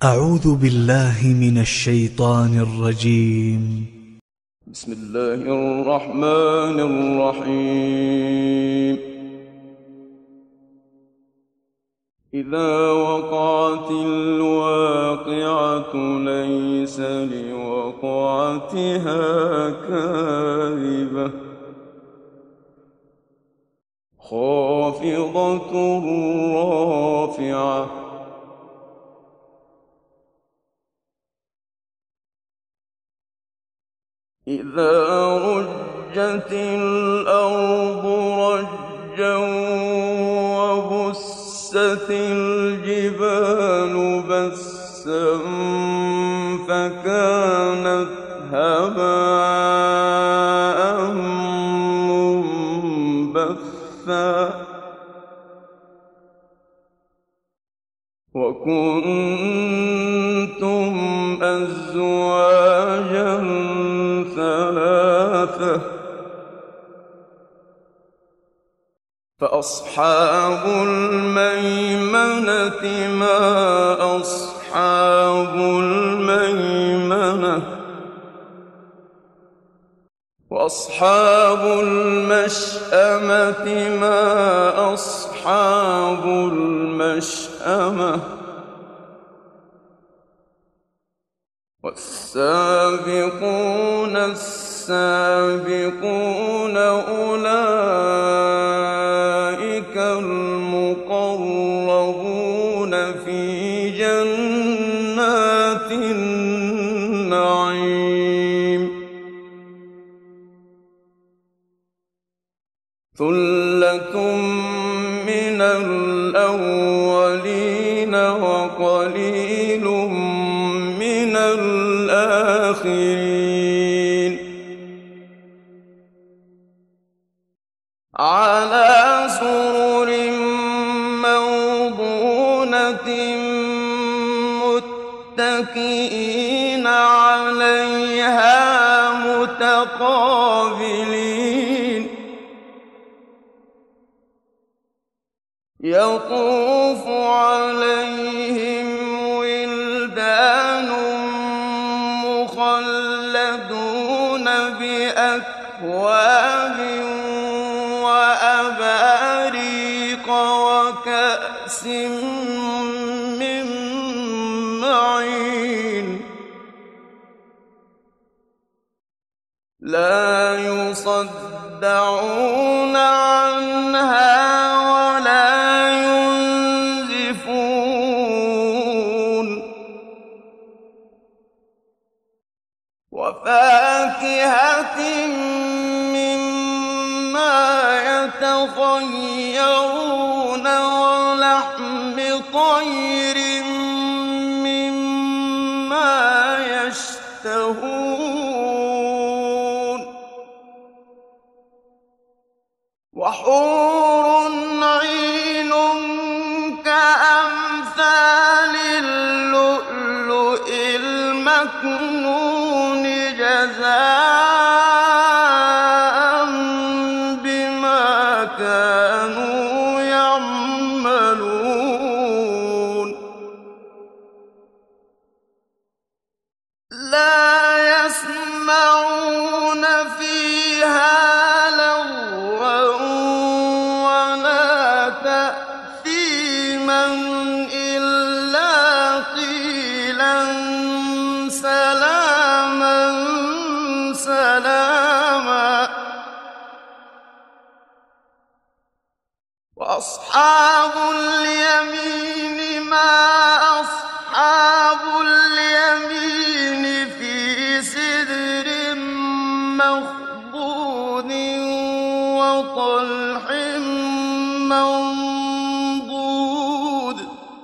أعوذ بالله من الشيطان الرجيم. بسم الله الرحمن الرحيم. إذا وقعت الواقعة ليس لوقعتها كاذبة خافضة رافعة إذا رجت الأرض رجا وبست الجبال بسا فكانت هباء منبثا وكنتم أزواجا ثلاثة فأصحاب الميمنة ما أصحاب الميمنة وأصحاب المشأمة ما أصحاب المشأمة والسابقون السابقون أولئك المقربون في جنات النعيم ثلة من الأولين وقليل من الآخرين على سرر موضونة متكئين عليها متقابلين يطوف عليهم ولدان مخلدون بأكواب وأباريق وكأس من معين لا يصدعون عنها ولا ينزفون وفاكهة مما يتخيرون ولحم طير مما يشتهون وحور عين كأمثال اللؤلؤ المكنون جزاء بما كانوا يعملون لا يسمعون فيها لغوا ولا تأثيما إلا قيلا سلاما سلاما وأصحاب اليمين ما أصحاب اليمين في سدر مخضود وطلح منضود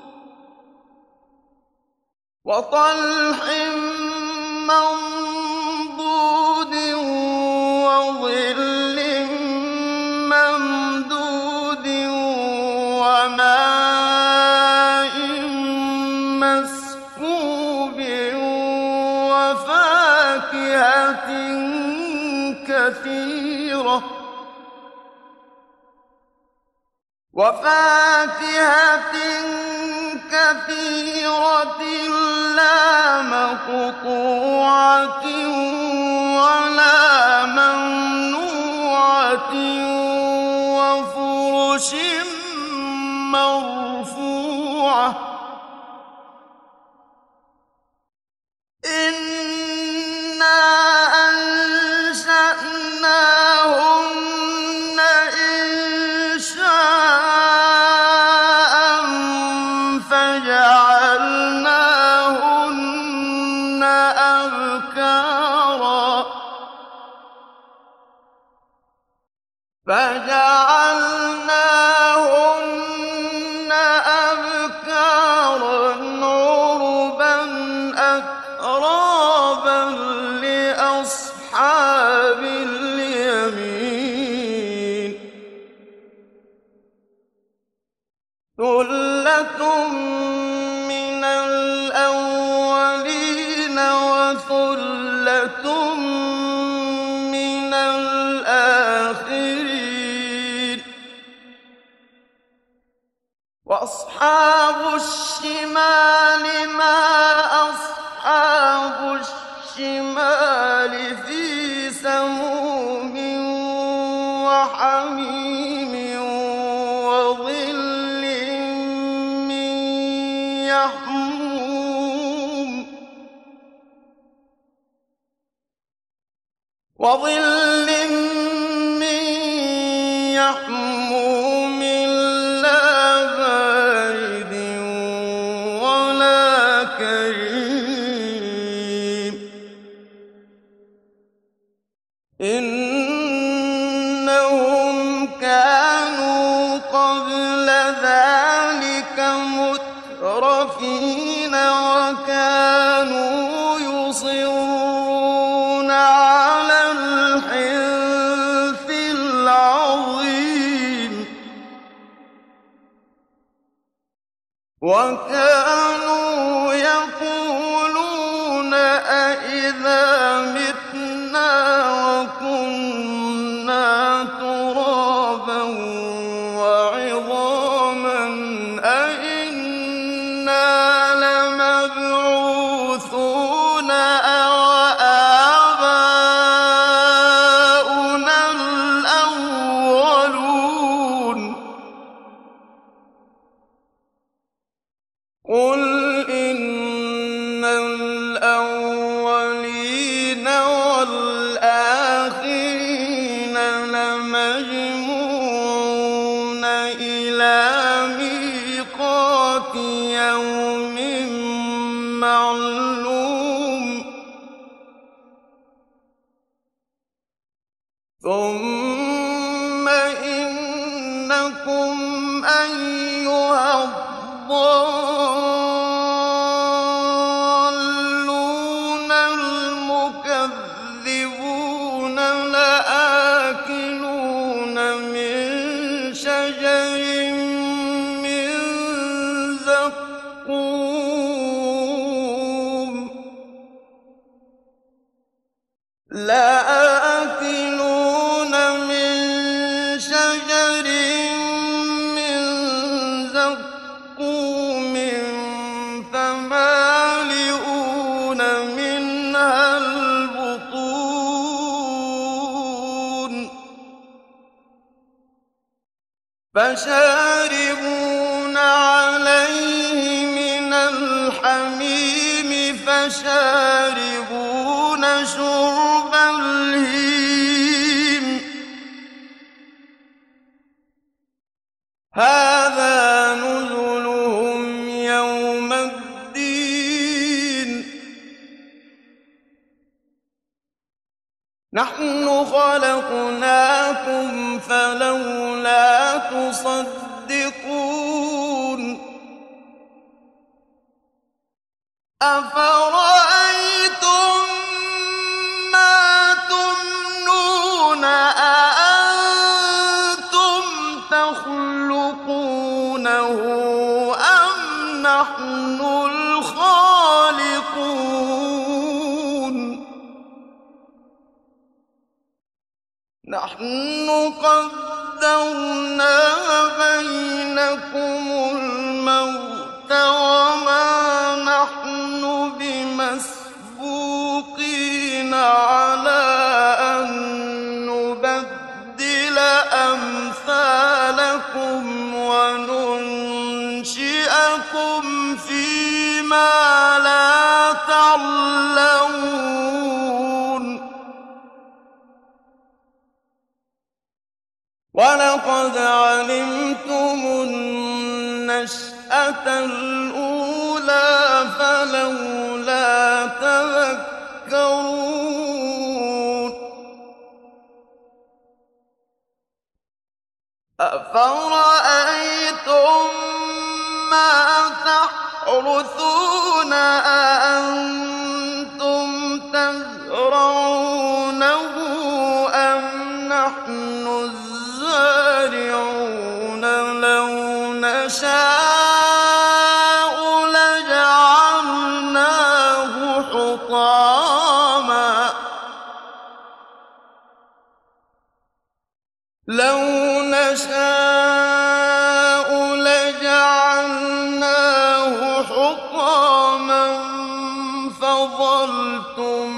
وظل ممدود وماء مسكوب وفاكهة كثيرة كثيرة مقطوعة ولا ممنوعة وفرش مرفوعة إنا أنشأناهن إنشاء فجعلناهن أبكارا عربا أترابا لأصحاب اليمين ثلة من الأولين وثلة من الآخرين وأصحاب الشمال ما أصحاب الشمال في سموم وحميم وظل من يحموم لا بارد ولا كريم إنهم كانوا قبل ذلك مترفين وكانوا يصرون على الحنث العظيم وكانوا يقولون أئذا متنا وكنا ترابا وعظاما أئنا لمبعوثون أو آباؤنا الأولون قل إن الأولين والآخرين لمجموعون إلى ميقات يوم معلوم ثم إنكم أيها الضالون المكذبون لآكلون من شجر من زقوم لآكلون من شجر من زقوم فمالئون منها البطون فشاربون عليه من الحميم فشاربون شرب الهيم هذا نزلهم يوم الدين نحن خلقناكم فلولا تصدقون أفرأيتم ما تمنون أأنتم تخلقونه أم نحن الخالقون نحن قدرنا بينكم الموت وما نحن بمسبوقين ما لا تعلمون ولقد علمتم النشأة الأولى فلولا تذكرون أفرأيتم ما تحرثون أأنتم تزرعونه أم نحن الزارعون لو نشاء لجعلناه حطاما لو نشاء لجعلناه حطاما فظلتم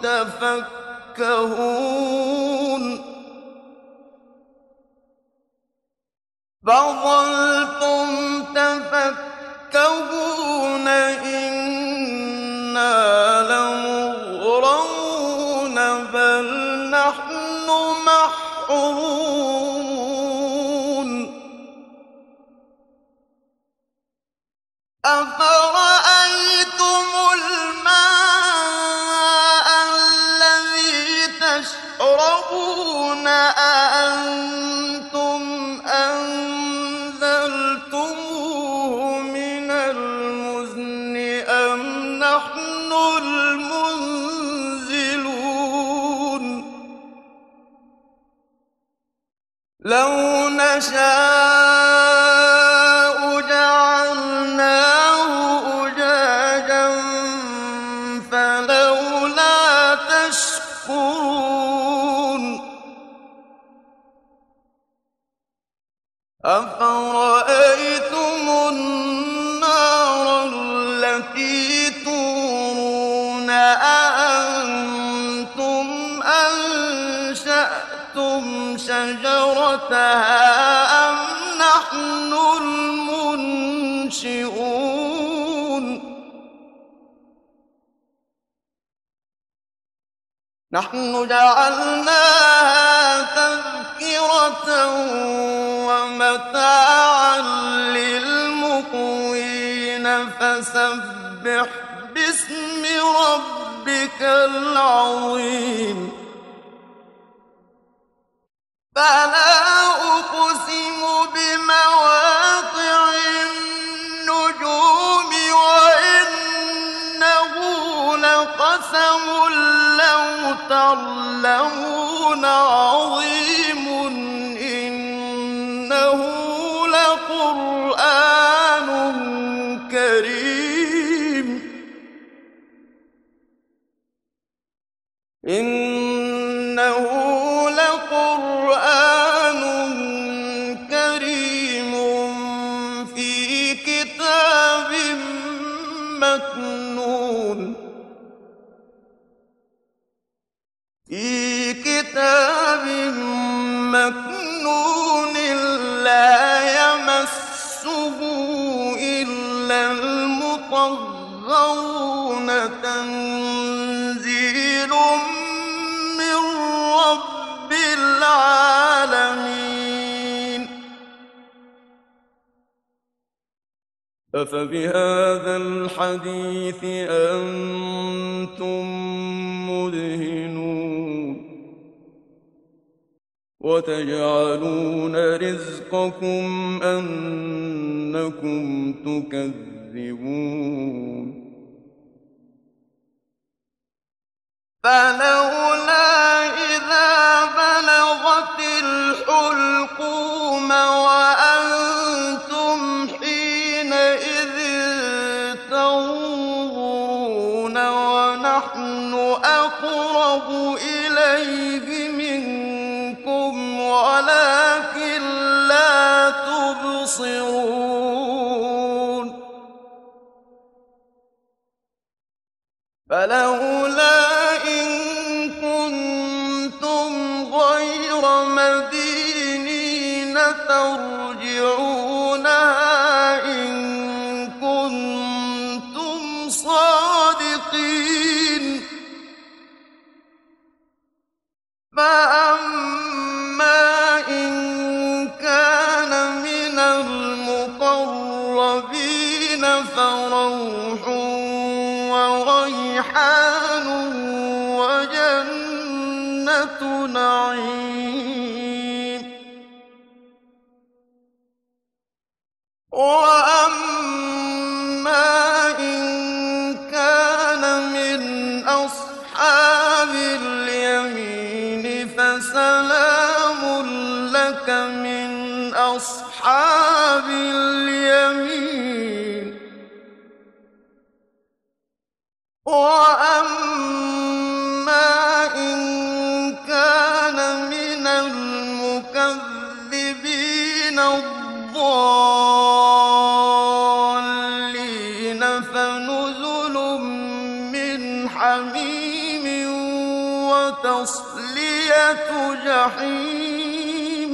تفكهون إنا لمغرمون بل نحن محرومون أفرأيتم الماء الذي تشربون أأنتم أنزلتموه من المزن أم نحن المنزلون لو نشاء جعلناه أجاجا فلولا تشكرون أفرأيتم النار التي تورون أأنتم أنشأتم شجرتها أم نحن المنشئون نحن جعلناها تذكرة ومتاعا للمقوين فسبح باسم ربك العظيم فلا أقسم بمواقع النجوم وإنه لقسم لو تعلمون عظيم إنه لقرآن كريم إنه لقرآن كريم في كتاب مكنون لا يمسه إلا المطهرون تنزيل من رب العالمين أفبهذا الحديث أنتم مدهنون وتجعلون رزقكم أنكم تكذبون فلولا إذا بلغت الحلقوم وأنتم حينئذ تنظرون ونحن أقرب إليه منكم ولكن لا تبصرون فلولا إن كنتم غير مدينين ترجعونها إن كنتم صادقين فأما إن كان من المقربين فروح وريحان وجنة نعيم وأما إن كان من أصحاب اليمين فسلام لك من أصحاب اليمين وأما إن كان من المكذبين الضالين فنزل من حميم وتصلية جحيم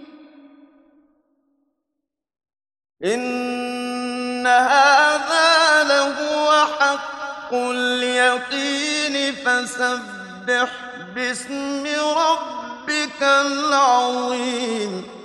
إن هذا لهو حق اليقين فسبح باسم ربك العظيم